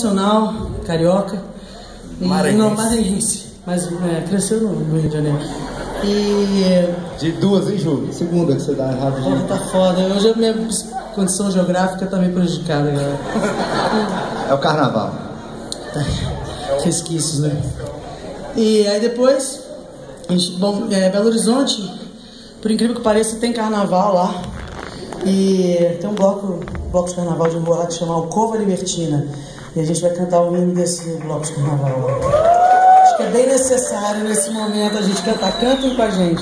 tradicional, carioca. Maranhense. Não, maranhense. Mas cresceu no Rio de Janeiro. E... De 2 em julho. Segunda que você dá errado. Porra, tá foda. Hoje a minha condição geográfica tá meio prejudicada, galera. É o carnaval. Resquícios, né? E aí depois, bom, Belo Horizonte, por incrível que pareça, tem carnaval lá. E tem um bloco de carnaval de rua lá que chama Alcova Libertina. E a gente vai cantar o hino desse bloco de carnaval lá. Acho que é bem necessário nesse momento a gente cantar. Cantem com a gente.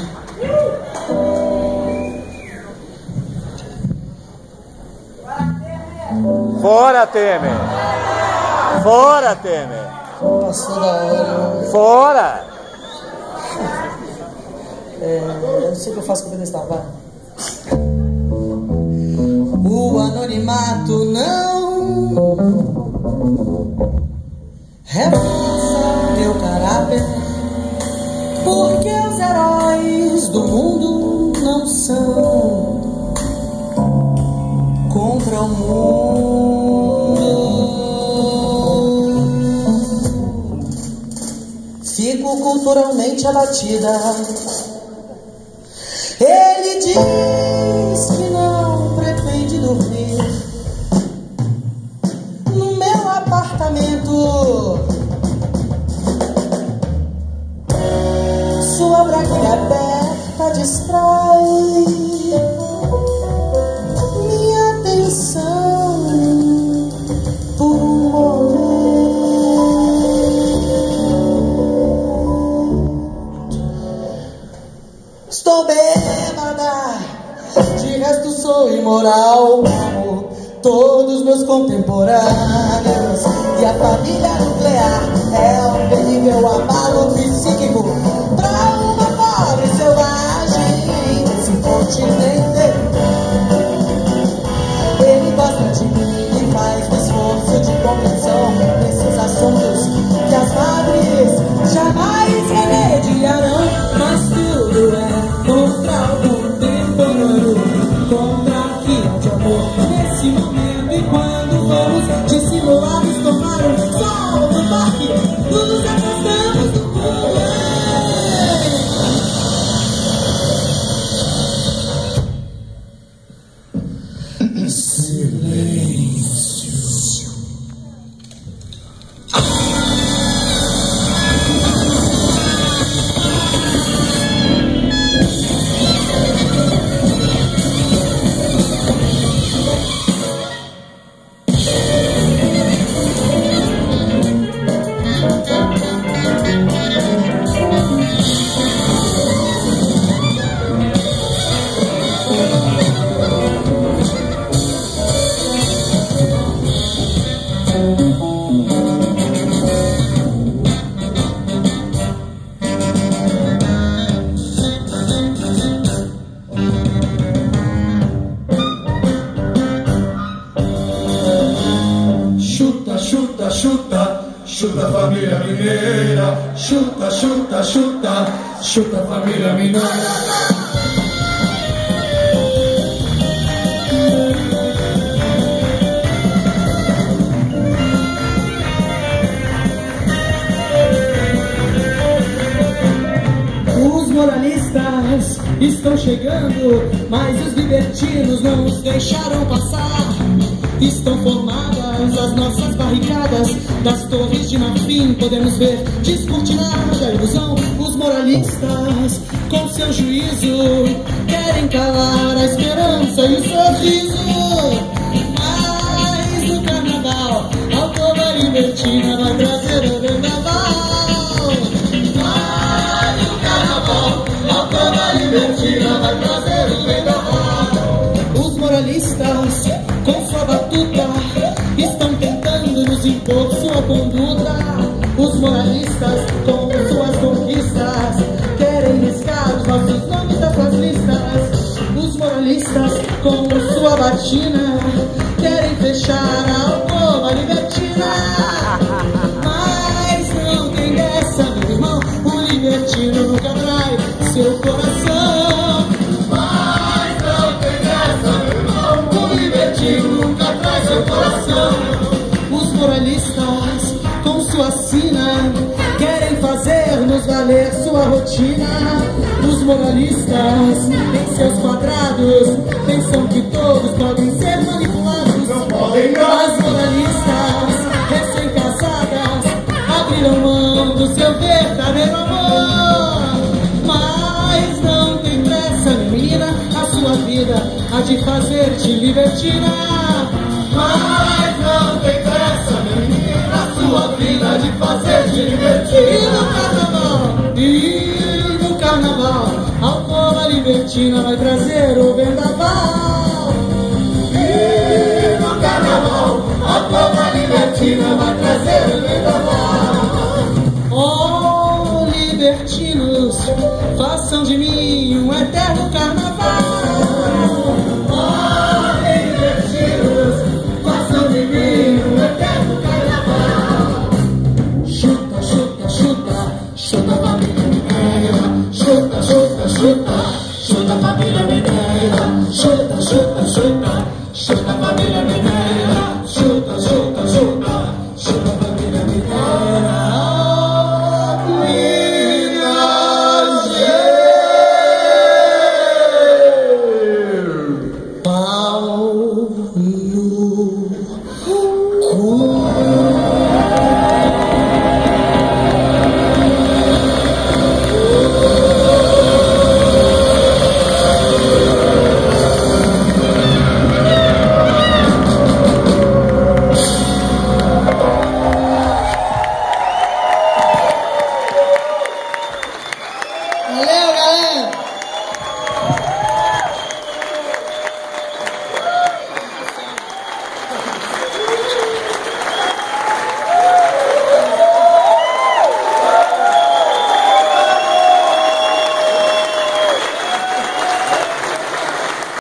Fora, Temer! Fora, Temer! Passou da hora. Fora! Eu não sei o que eu faço com o pedestal, vai. O anonimato não reforça teu caráter, porque os heróis do mundo não são contra o mundo. Fico culturalmente abatida. Ele diz que não pretende dormir no meu apartamento. Sua braguilha aberta distrai minha atenção por um momento. Estou bêbada, de resto sou imoral como todos meus contemporâneos. E a família nuclear é um terrível abalo psíquico pra uma pobre selvagem desse continente. Ele gosta de mim e faz um esforço de compreensão nesses assuntos que as madres jamais remediarão. Mas tudo é contra o contemporâneo, contra a fila de amor nesse momento. E quando vamos dissimulados tomar um sol no parque, nos afastamos do mundo. Chuta a família mineira, chuta, chuta, chuta, chuta a família mineira. Os moralistas estão chegando, mas os libertinos não os deixaram passar. Estão formadas as nossas barricadas, das torres de marfim podemos ver descortinada a ilusão. Os moralistas, com seu juízo, querem calar a esperança e o sorriso. Mas o carnaval, Alcova Libertina vai trazer o vendaval. Mas o carnaval, Alcova Libertina vai trazer o vendaval. Os moralistas, com sua batuta, estão tentando nos impor sua conduta. Os moralistas, com suas conquistas, querem riscar os nossos nomes das suas listas. Os moralistas, com sua batina, querem fechar a Alcova Libertina. Mas não tem dessa, meu irmão, o libertino nunca trai seu coração. Mas não tem dessa, meu irmão, o libertino nunca trai seu coração. Os moralistas moralistas com sua sina querem fazer-nos valer sua rotina. Os moralistas em seus quadrados pensam que todos podem ser manipulados. Não podem não. As moralistas recém-casadas abriram mão do seu verdadeiro amor. Mas não tem pressa, minha menina, a sua vida há de fazer-te libertina. Mas não tem pressa, minha menina, a sua vida há de fazer-te libertina. E no carnaval, a alcova libertina vai trazer o vendaval. E no carnaval, a alcova libertina vai trazer o vendaval. Oh, libertinos, façam de mim um eterno carnaval.